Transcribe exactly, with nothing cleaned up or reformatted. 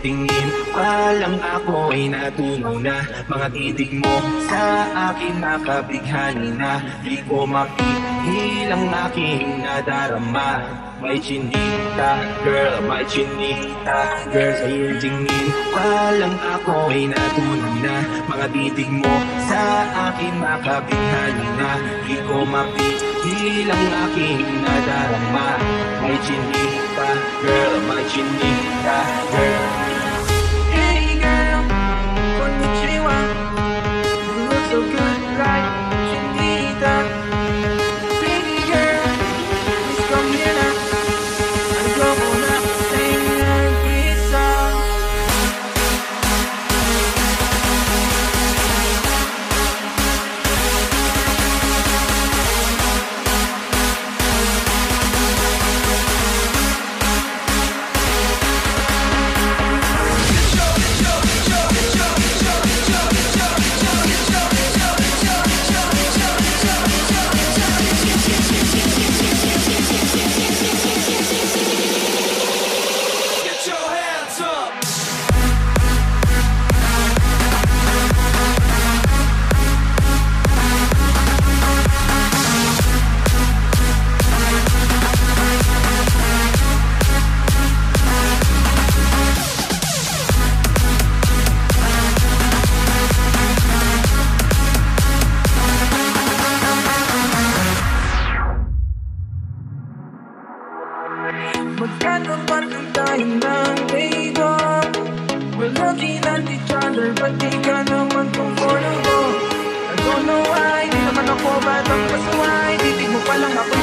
tingin pa lang ako ay natunaw na. Mga titig mo sa akin nakabighani na. Di ko mapigil ang aking nadarama. May chinita, girl, may chinita, girl. Sa iyong tingin pa lang ako ay natunaw na. Mga titig mo sa akin nakabighani na. Di ko mapigil ang aking nadarama. May chinita, girl, may chinita, girl. Hey girl, konnichiwa. You look so good like Chinita. Baby girl, please come here now. Ayoko na sing every song. Magkakapan tayo ng dito. We're looking at each other, but di ka naman comfortable. I don't know why, di naman ako batang pasuway. Titig mo pa lang ako